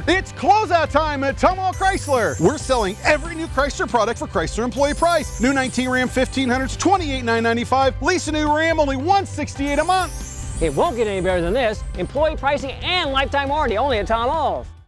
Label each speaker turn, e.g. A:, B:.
A: It's closeout time at Tom Ahl Chrysler. We're selling every new Chrysler product for Chrysler employee price. New 19 Ram 1500s, $28,995. Lease a new Ram, only $168 a month.
B: It won't get any better than this. Employee pricing and lifetime warranty only at Tom Ahl's.